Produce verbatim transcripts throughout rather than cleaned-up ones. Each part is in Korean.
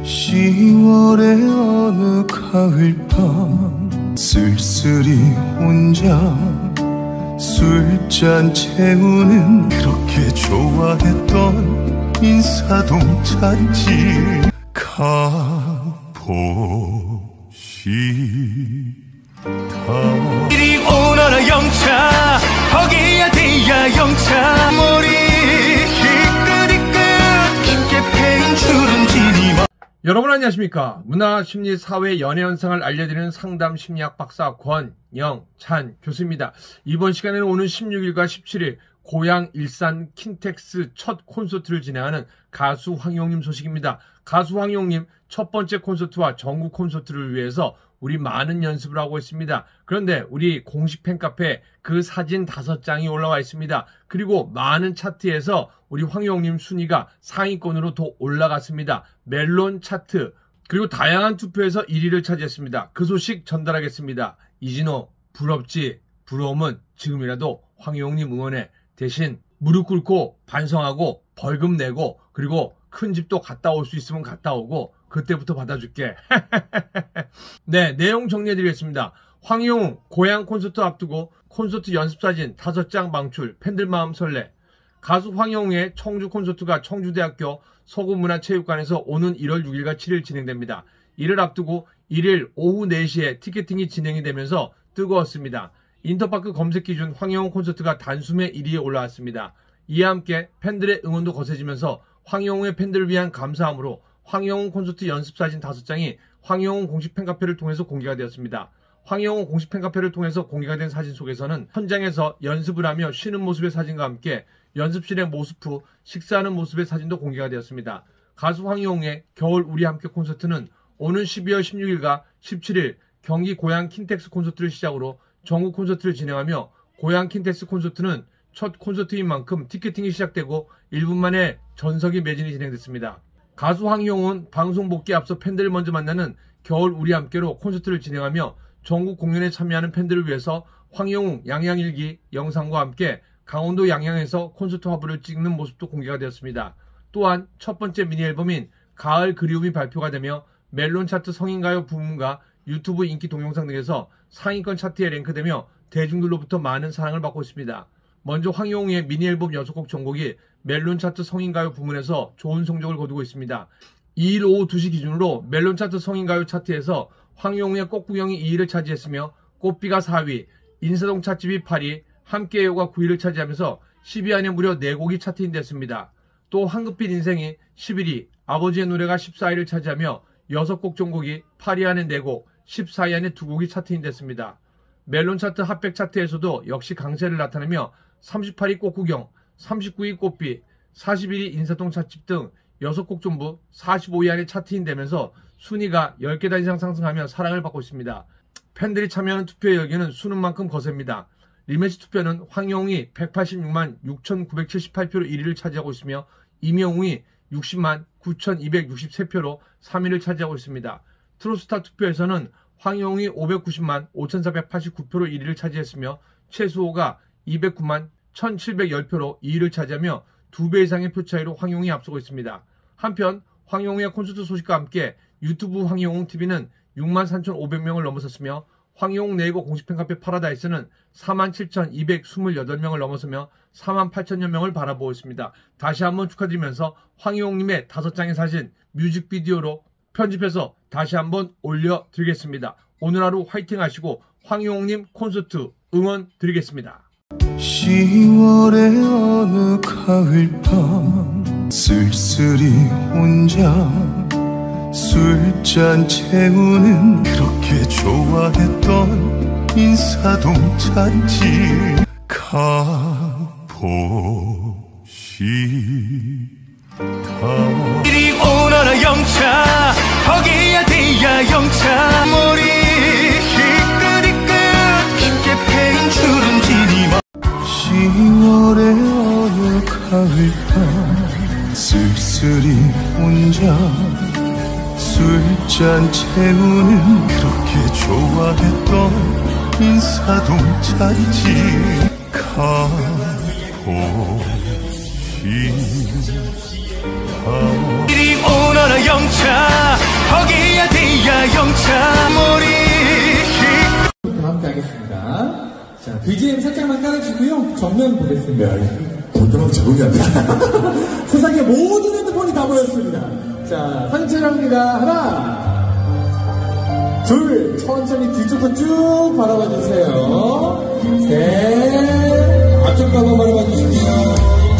시월의 어느 가을밤 쓸쓸히 혼자 술잔 채우는 그렇게 좋아했던 인사동 찻집 가보시다. 이리 오너라 영차 거기야 대야 영차 머리 희끗희끗 깊게 패인 주름지니. 여러분 안녕하십니까. 문화, 심리, 사회, 연애 현상을 알려드리는 상담 심리학 박사 권영찬 교수입니다. 이번 시간에는 오는 십육 일과 십칠 일 고향 일산 킨텍스 첫 콘서트를 진행하는 가수 황희용님 소식입니다. 가수 황희용님 첫 번째 콘서트와 전국 콘서트를 위해서 우리 많은 연습을 하고 있습니다. 그런데 우리 공식 팬카페에 그 사진 다섯 장이 올라와 있습니다. 그리고 많은 차트에서 우리 황희용님 순위가 상위권으로 더 올라갔습니다. 멜론 차트 그리고 다양한 투표에서 일 위를 차지했습니다. 그 소식 전달하겠습니다. 이진호 부럽지? 부러움은 지금이라도 황희용님 응원해. 대신 무릎 꿇고 반성하고 벌금 내고 그리고 큰 집도 갔다 올 수 있으면 갔다 오고 그때부터 받아줄게. 네, 내용 정리해드리겠습니다. 황희용 고향 콘서트 앞두고 콘서트 연습사진 다섯 장 방출, 팬들 마음 설레. 가수 황희용의 청주 콘서트가 청주대학교 서구문화체육관에서 오는 일월 육 일과 칠 일 진행됩니다. 이를 앞두고 일 일 오후 네 시에 티켓팅이 진행이 되면서 뜨거웠습니다. 인터파크 검색 기준 황희용 콘서트가 단숨에 일 위에 올라왔습니다. 이와 함께 팬들의 응원도 거세지면서 황희용의 팬들을 위한 감사함으로 황희용 콘서트 연습사진 다섯 장이 황희용 공식 팬카페를 통해서 공개가 되었습니다. 황희용 공식 팬카페를 통해서 공개가 된 사진 속에서는 현장에서 연습을 하며 쉬는 모습의 사진과 함께 연습실의 모습 후 식사하는 모습의 사진도 공개가 되었습니다. 가수 황희용의 겨울 우리 함께 콘서트는 오는 십이월 십육 일과 십칠 일 경기 고향 킨텍스 콘서트를 시작으로 전국 콘서트를 진행하며 고향 킨텍스 콘서트는 첫 콘서트인 만큼 티켓팅이 시작되고 일 분 만에 전석이 매진이 진행됐습니다. 가수 황희용은 방송 복귀에 앞서 팬들을 먼저 만나는 겨울 우리 함께로 콘서트를 진행하며 전국 공연에 참여하는 팬들을 위해서 황희용 양양일기 영상과 함께 강원도 양양에서 콘서트 화보를 찍는 모습도 공개가 되었습니다. 또한 첫 번째 미니 앨범인 가을 그리움이 발표가 되며 멜론 차트 성인가요 부문과 유튜브 인기 동영상 등에서 상위권 차트에 랭크되며 대중들로부터 많은 사랑을 받고 있습니다. 먼저 황희용의 미니 앨범 여섯 곡 전곡이 멜론 차트 성인가요 부문에서 좋은 성적을 거두고 있습니다. 이 일 오후 두 시 기준으로 멜론 차트 성인가요 차트에서 황희용의 꽃구경이 이 위를 차지했으며 꽃비가 사 위, 인사동 찻집이 팔 위, 함께해요가 구 위를 차지하면서 십 위 안에 무려 네 곡이 차트인 됐습니다. 또 황급빛 인생이 십일 위, 아버지의 노래가 십사 위를 차지하며 여섯 곡 전곡이 팔 위 안에 네 곡, 십사 위 안에 두 곡이 차트인 됐습니다. 멜론 차트 핫백 차트에서도 역시 강세를 나타내며 삼십팔 위 꽃구경, 삼십구 위 꽃비, 사십일 위 인사동 찻집 등 여섯 곡 전부 사십오 위 안에 차트인 되면서 순위가 열 계단 이상 상승하며 사랑을 받고 있습니다. 팬들이 참여하는 투표의 열기는 수는 만큼 거셉니다. 리매치 투표는 황희용이 백팔십육만 육천구백칠십팔 표로 일 위를 차지하고 있으며 임영웅이 육십만 구천이백육십삼 표로 삼 위를 차지하고 있습니다. 트로스타 투표에서는 황희용이 오백구십만 오천사백팔십구 표로 일 위를 차지했으며 최수호가 이백구만 천칠백십 표로 이 위를 차지하며 두 배 이상의 표 차이로 황희용이 앞서고 있습니다. 한편 황희용의 콘서트 소식과 함께 유튜브 황희용 티비는 육만 삼천오백 명을 넘어섰으며 황희용 네이버 공식 팬카페 파라다이스는 사만 칠천이백이십팔 명을 넘어서며 사만 팔천여 명을 바라보고 있습니다. 다시 한번 축하드리면서 황희용님의 다섯 장의 사진 뮤직비디오로 편집해서 다시 한번 올려드리겠습니다. 오늘 하루 화이팅 하시고 황희용님 콘서트 응원 드리겠습니다. 시월의 어느 가을밤 쓸쓸히 혼자 술잔 채우는 그렇게 좋아했던 인사동 찻집 가보시다. 이리 오너라 영차 거기야 대야 영차 머리 희끗희끗 깊게 패인 주름지니. 시월의 어느 가을밤 쓸쓸히 혼자 술잔 채우는 그렇게 좋아했던 인사동 찻집 가보시다. 이리 오너라 영차 영차 머리 함께 하겠습니다. 자, 비지엠 살짝만 깔아주고요. 정면 보겠습니다. 볼 때마다 적응이 안 돼. 세상의 모든 핸드폰이 다 모였습니다. 자, 사진 촬영합니다. 하나, 둘, 천천히 뒤쪽도 쭉 바라봐 주세요. 셋, 앞쪽도 한번 바라봐 주시고요.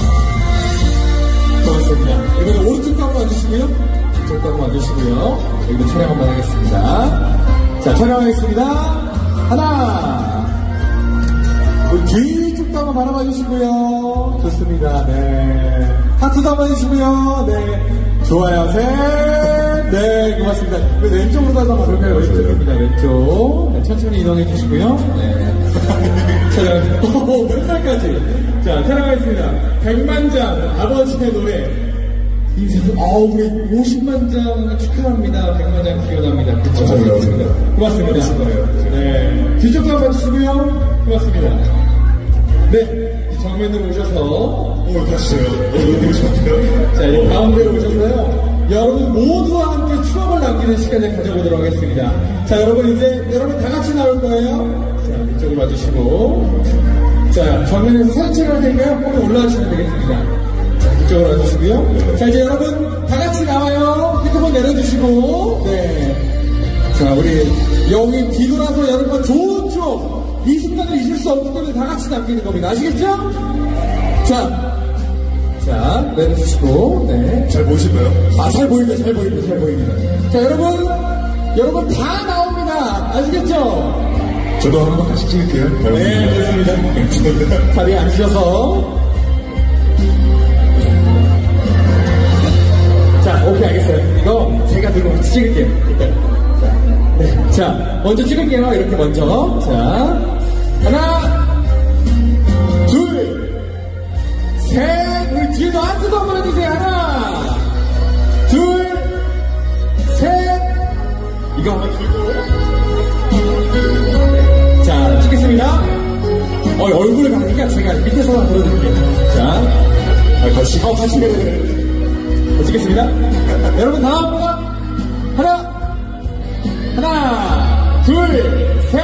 고맙습니다. 이번에 오른쪽도 한번 와주시고요. 뒤쪽도 한번 와주시고요. 여기도 촬영 한번 하겠습니다. 자, 촬영하겠습니다. 하나, 우리 뒤쪽도 한번 바라봐 주시고요. 좋습니다. 네. 하트도 한번 해주시고요. 네. 좋아요. 셋. 네. 고맙습니다. 왼쪽으로 가서 한번 볼까요? 왼쪽입니다. 왼쪽. 네, 천천히 이동해 주시고요. 네. 촬영. 오, 몇 살까지? 자, 촬영하겠습니다. 백만장 아버지의 노래. 인생에서, 어, 우리 오십만 장 축하합니다. 백만 장 기원합니다. 그쵸? 고맙습니다. 고맙습니다. 네. 뒤쪽도 한번 주시고요. 고맙습니다. 네. 정면으로 오셔서. 오, 다시요. 너무 좋네요. 자, 이제 가운데로 오셔서요. 여러분 모두와 함께 추억을 남기는 시간을 가져보도록 하겠습니다. 자, 여러분 이제, 여러분 다 같이 나올 거예요. 자, 이쪽으로 와주시고. 자, 정면에서 사진 촬영할 테니까요. 거기 올라와 주시면 되겠습니다. 자, 이쪽으로 와주시고요. 자, 이제 여러분 다 같이 나와요. 핸드폰 내려주시고. 네. 자, 우리 여기 뒤돌아서 여러분 좋은 추억. 이 순간을 잊을 수 없기 때문에 다 같이 남기는 겁니다. 아시겠죠? 자, 자, 내려주시고, 네. 잘 보이시나요? 아, 잘 보입니다, 잘 보입니다, 잘 보입니다. 자, 여러분, 여러분 다 나옵니다. 아시겠죠? 저도 한번 다시 찍을게요. 네, 좋습니다. 자리에 앉으셔서. 자, 오케이, 알겠어요. 이거 제가 들고 같이 찍을게요. 일단. 자, 네. 자, 먼저 찍을게요. 이렇게 먼저. 자, 하나, 둘, 셋. 우리 뒤에도 하트도 한번 해주세요. 하나, 둘, 셋. 이거 한번 들고. 자, 찍겠습니다. 어, 얼굴을 가니까 제가 밑에서 한번 보여드릴게요. 자, 아, 다시. 어, 다시 내려드려요. 찍겠습니다. 여러분 다음입니다. 하나, 하나, 둘, 셋.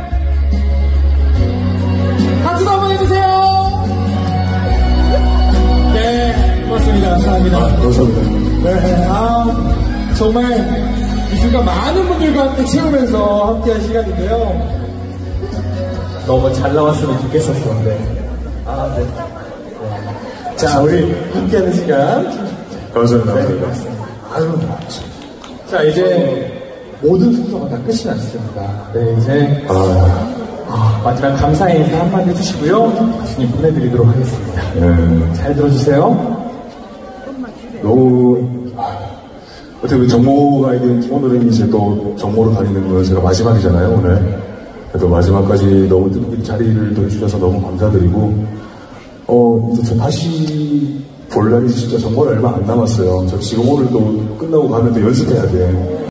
하트도 한번 해주세요. 네, 고맙습니다. 감사합니다. 아, 감사합니다. 네, 아, 정말 이 순간 많은 분들과 함께 채우면서 함께한 시간인데요. 너무 잘 나왔으면 좋겠었는데. 아, 네. 네. 자, 우리 함께하는 시간. 감사합니다. 네, 아유, 자, 이제 모든 순서가 다 끝이 났습니다. 네, 이제 아, 아, 마지막 감사 인사 한마디 해주시고요. 교수님 보내드리도록 하겠습니다. 네. 잘 들어주세요. 너무, 아, 어떻게 보면 정모가 이게 오늘은 이제 또 정모로 다니는 거 제가 마지막이잖아요, 오늘. 그래도 마지막까지 너무 뜻깊은 자리를 또 해주셔서 너무 감사드리고, 어, 이제 저 다시 볼 날이 진짜 정말 얼마 안 남았어요. 저 지금 오늘 또 끝나고 가면 또 연습해야 돼.